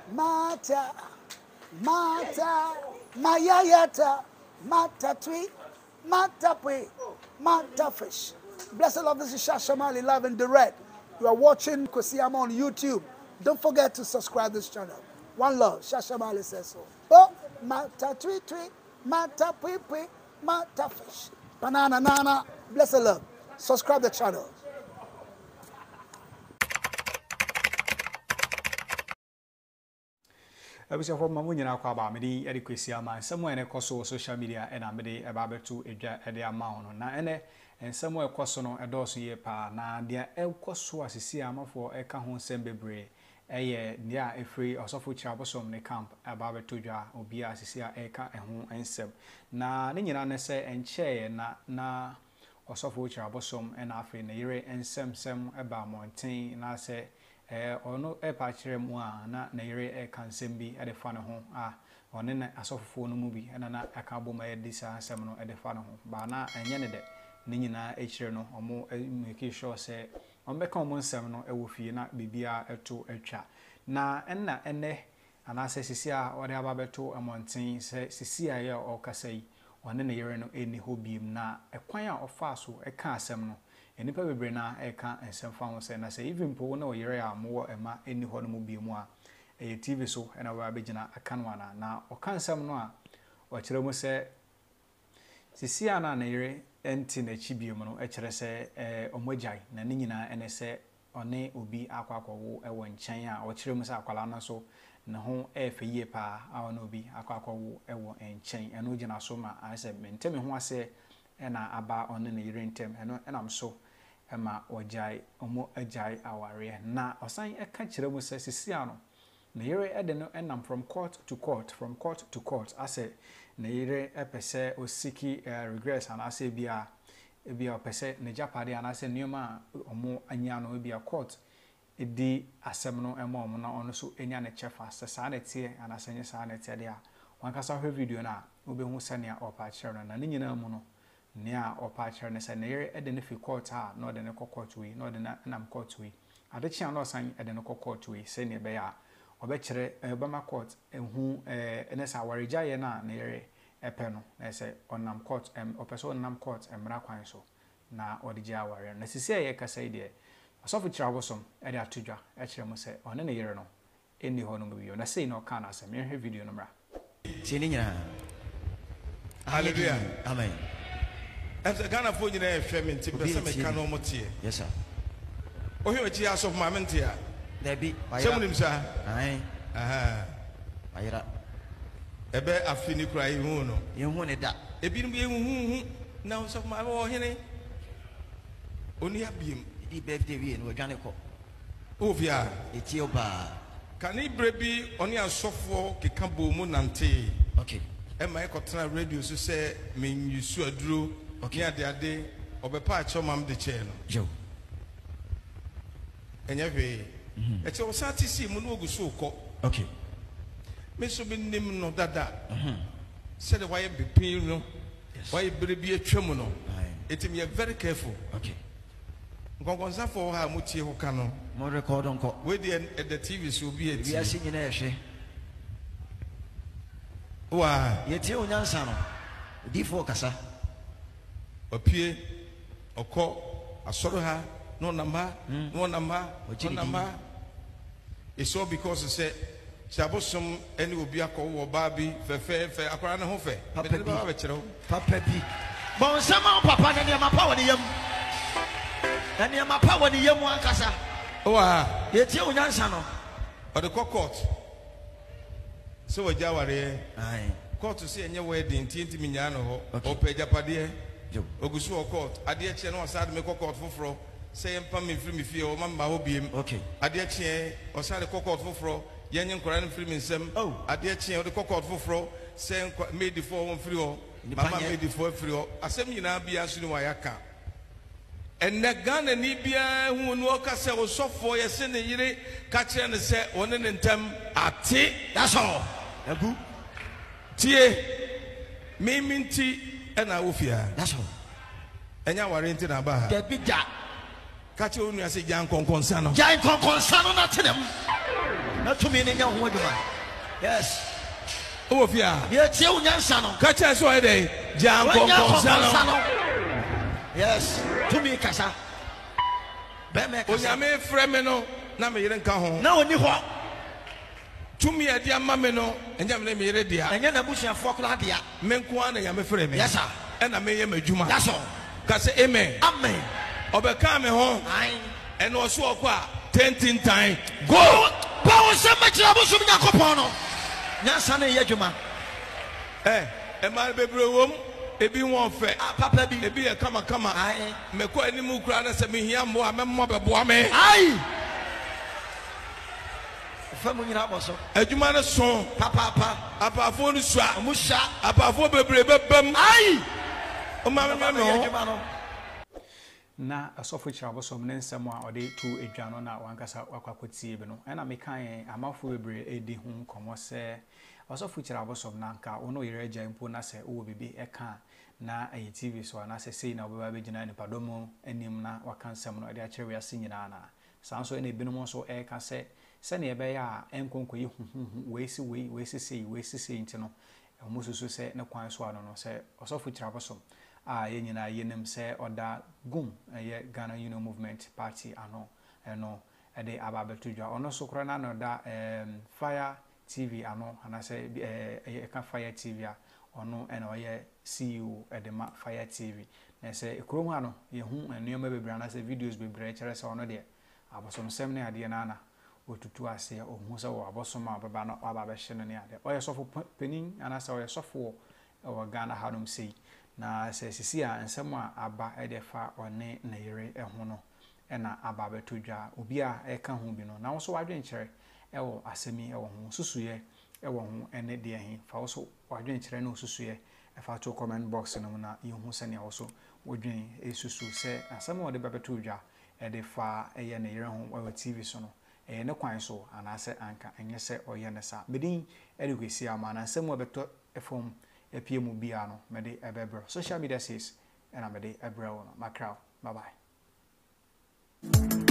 Mata, Mata, Mayayata, Mata Tui, Mata Pui, Mata Fish. Blessed love, this is Shashamali live and direct. You are watching Kwesiarmah on YouTube. Don't forget to subscribe this channel. One love, Shashamali says so. Oh, Mata Tui Tui, Mata Pui Pui, Mata Fish. Banana Nana, blessed love. Subscribe the channel. I was a former Munina Quaba, Medi, Eddie Kwesiarmah, somewhere in a course of social media, and I made a barber to a dear amount, and somewhere cosono a dozen year pa, na dear El Cosso as a Siama for a Kahon Sembebre, a year near a free Osofo Kyiri Abosom ne camp, a barber to jar, or be as a Sia Eka and home and sem. Na Nina say and chair na Osofo Kyiri Abosom and Afri Nere and sem about Montaigne, and I say. Ono patchere mu a na yere kansem bi e de fa ne ho a one na asofofo no mu bi na aka bom e di sa asem no e de fa ne ho ba na enye ne de ne nyina e kire no omo make sure say on be kan mo nsem no e wo fie na bibia eto atwa na enna ene ana se sisi a ode aba beto amonten se sisi a ye o kasai one na yere no eni ho biem na ekwan a ofa so e ka asem no enipa bebre na eka ensem fa ho se na se even po na oyere a mo ema eni ho no mo bi mu a TV so na wa begina aka no na oka nsem no a o kire mu se sisi ana na yere enti na chi bi mu no e kire se omojai na ni nyina ene se one obi akwakwo ewo nchen a o kire mu se akwala na so na ho efe yie pa a ono obi akwakwo ewo nchen eno gina so ma ase mente me ho ase na aba one na yere ntem eno enam so ema ojai omo ajai aware na osan eka kire mu se sisi ano na yere ede no enam from court to court ase na yere epese osiki regress and ase bia opese na japade and ase nioma omo anya no bia court edi asem no ema omo na ono so enya ne chefa sa na tie and ase nya sa na tie dia wankasa hwe video na obehu sane a opa kire no na ne nyina mu no nia opa kire ne se na yere ede ne fi court ha no de ne court we no de na nam court we ade chia no san ede ne court we se ne be ya obekire Obama court ehu enesa wareja ye na yere epe no na se onam court opeso onam court emra kwan so na odija aware na sisi ye kasa ide Osofo Kyiri Abosom e de atodwa e kire mo se one ne yere no eni ho no biyo na sei no ka na asem ye video no mra tie ni nyina hallelujah amen enter Ghana fo nyina e hwe me nti pese me ka no mo tie yes sir o hwe chi asof ma me ntia Debi, Semunim sa. Aye. Aha. Ayira. Ebe afini kura ihu no. Yehu ne da. Ebinim ye hu na so ma wo hene. Oni abiem. Di birthday we no dwane ko. Ovia. Eti oba. Kani brebi oni asofo keka bo mu nante. Okay. E ma ekotena radio so se menyusu aduro. Okay ade obepa acho mam de che no. Jo. Enyewe. Eti o sa tisi mu no oguso ko. Okay. Me so be nim no dada. Said why be pin no. Why brebi atwam no. Eti me very careful. Okay. Ngongonza for ha mu tie ho ka no. Mo record onko. We the TV so be eti. We asin nyina ehwe. Wa, Yeti onyansa no. Di4 kasa. Opie okọ asoro ha no number it's all because it said Shabosom any will be a call baby fe akwara ne ho fe papa bi bon sama papa ne ma pa woni yam ne ma pa woni yam ankasa wa yeti onyansa no or the court so we jaware ai court to say enye wedding tinti minya no ho o pejapade ogusu o court ade che no asade me court foforo say empa me free me fie o mama ho biem okay ade che o sare court foforo yenye nkora no free me nsem ade che o de court foforo say made for one free o mama made for free o asem nyina bia so ni wa yaka enne Ghana ni bia hu no ka se Osofo ye se ne yire ka kire ne se one ne ntem ate that's all agu tie me minti ena ofia that's all enya warranty na ba the bigger kache onu ase jan konkonsa no na tenem na to me nya ho adwuma yes o fia ye tie unyansa no ka che so e dey jankonkonsa no yes to me kasa be me kasa onyame frɛ me no na me yere nka ho na oni ho tumi ade ama me no enyam na me yere dia enya na busuafo kula dia me nko an na yame frɛ me yes sir ɛna me ye madwuma yes sir ka se amen amen obeka me ho ai ɛna ɔso ɔkɔ a 10 time go ba se ma kira Abosom Yakopon no nyansa na ye adwuma ɛma bebre wom ebi won fɛ papa bi ebi yɛ kama ai me kɔ animu kura na se me hia mo a me mo bɛboa me ai famu nyina Abosom adwuma ne so papa apafo no sua mu sha apafo bebre bebam ai o ma me no na Osofo Kyiri Abosom ne nsɛm a ɔde to edwa no na wankasa wakwakotie bi no ɛna mekan amafo bebre edi ho nkɔmɔ sɛ Osofo Kyiri Abosom na nka wono yere agya mpo na sɛ wo bibi ɛka na ayi TV so na sɛ sei na obeba begina nipadom anim na waka nsɛm no ɔde akyerɛ wiase nyinaa na sanso ene binom so ɛka sɛ sɛne ɛbɛyɛ a ɛnkonkoyi weisi sei nti no ɛmo susu sɛ ne kwan so ano no sɛ Osofo Kyiri Abosom ye nyina yenem se oda gum ye Ghana Union Movement Party ano eno ede ababeto dwa ono so kro na no da Fire TV ano ana se ka Fire TV a ono ena ye CEO ede ma Fire TV na se ekrom ha no ye hu enuyoma bebre ana se videos bebre kere se ono de Abosom sem ne ade na na otutu ase ohun se wo Abosom ababa no ababa hye no ne ade oye sofo penin ana se oye sofo o Ghana hanom sei na se sisi a nsɛm a aba edefa one na yere eho no na aba betodwa obi a eka ho bi no na wo so wadwenkyere ewo asemi ewo ho susuye ewo ho ene de ahi fa wo so wadwenkyere na osusuye efa to comment box no na yehu sɛ ne wo so wodwen esusu se asɛm a de betodwa edefa eye na yere ho wa TV so no ne kwan so anase anka enye sɛ oye ne sa medin Kwesiarmah na asɛm a beto efom epiemu bia no mede ebebro social media says and I'm mede ebro no macrow bye bye.